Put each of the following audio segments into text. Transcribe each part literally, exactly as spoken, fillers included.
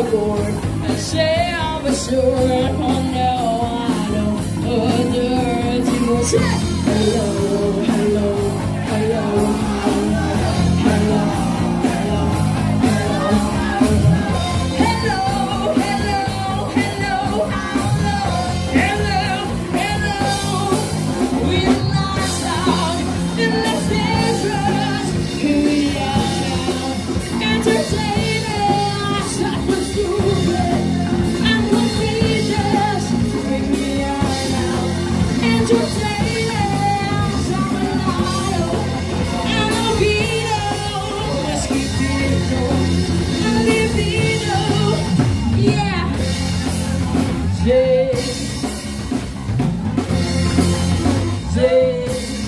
board and say I'm a sure. Oh no, I don't other people say hello, hello, hello, hello, hello, hello, hello, hello, hello, hello, hello, hello. We lost out in the dangerous. Here we are now, entertaining ourselves with stupid and contagious. Here we are now, entertaining ourselves and a beat. Let's keep it going. And libido, yeah. Yeah. Yeah.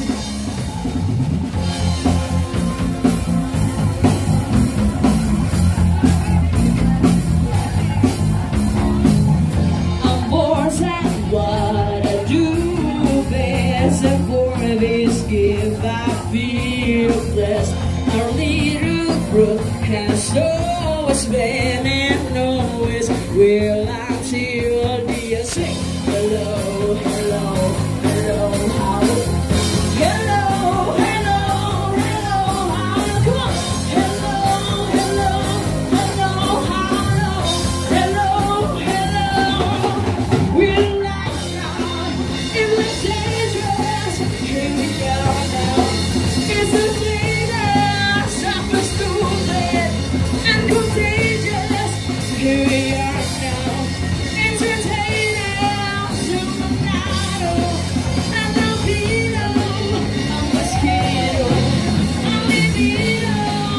I'm bored at what I do best, and for this gift I feel blessed. Our little group has always been and always will until the end. Sing hello, hello, hello, how? Hello, hello, hello, how? Come on. Hello, hello, hello, how? Hello, hello. We're lost now in the dangerous. Here we are now. It's the dangerous, super stupid and contagious. Here we are now, entertaining, supernato, and libido, a mosquito, a libido,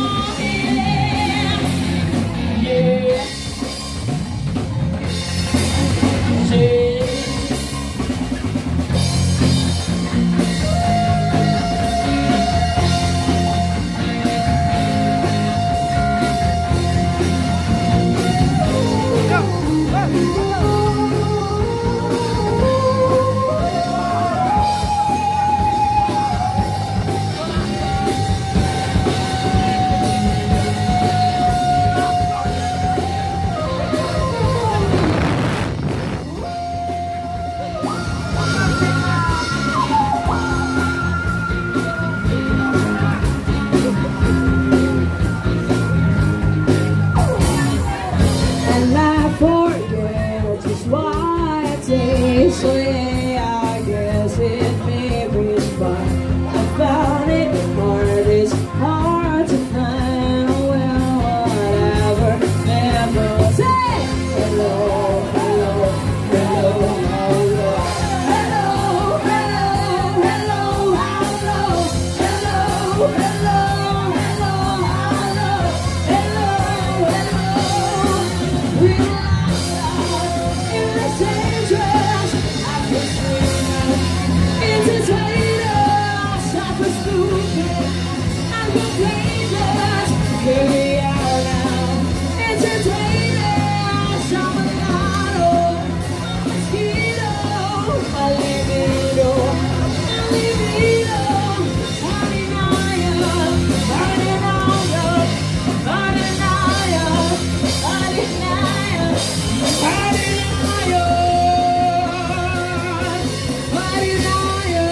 yeah, yeah, yeah. And I forget just why I take. So yeah, I guess it may be fun. I found it hard, it's hard to find. Well, whatever, never say hello, hello, hello, hello, hello, hello, hello, hello, hello, hello, hello, hello, hello. We lost out in the dangerous. I can see entertainers, super stupid and contagious. Here we are now, entertainers, supernato, a mosquito, a libido, a libido, marinaya, marinaya, marinaya, marinaya, marinaya, marinaya,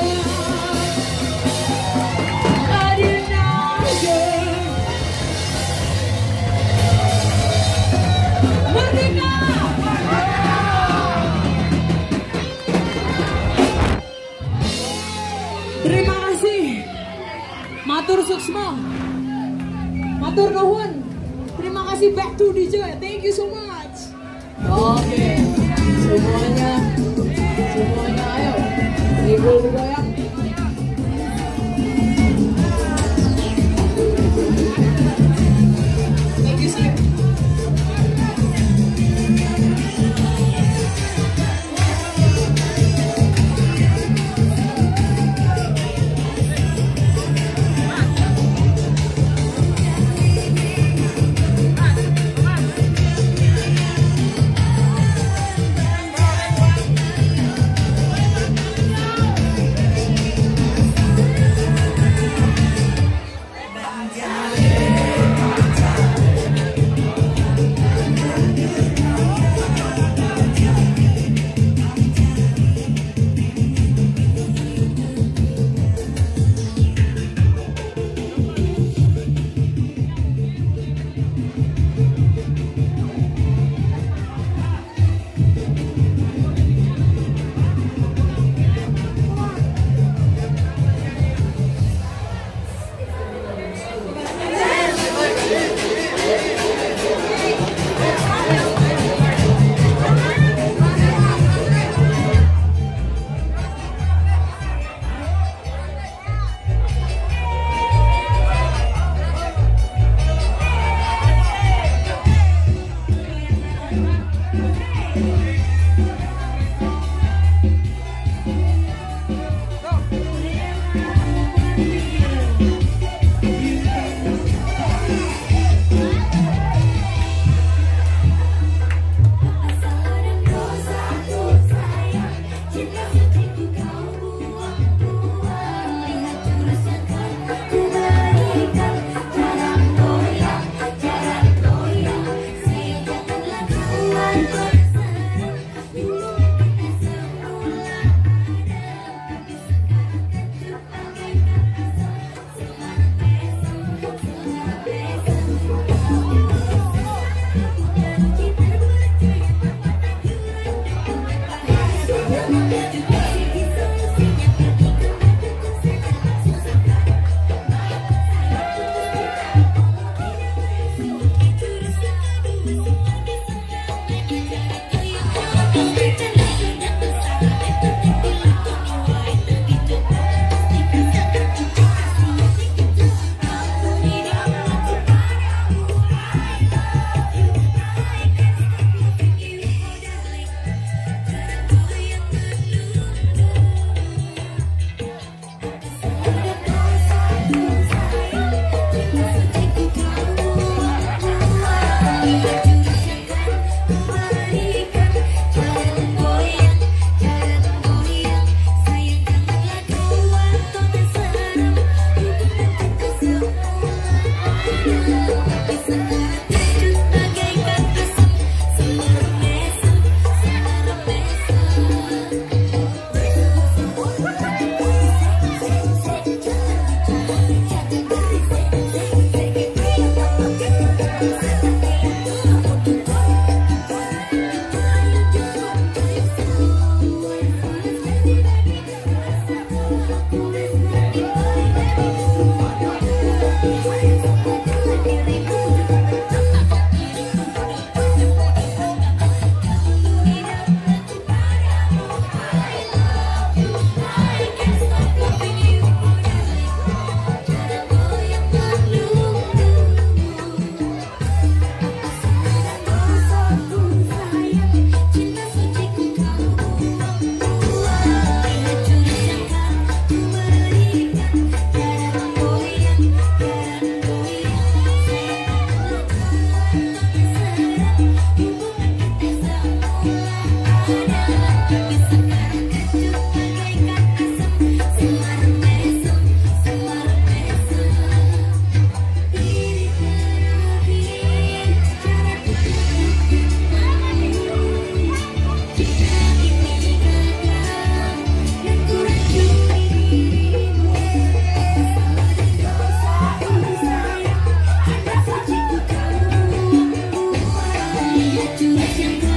terima kasih matur suksma, matur nuhun, terima kasih back to D J, thank you so much. Oke, semuanya semuanya ayo ikut digoyang. Thank you sir. Jurassic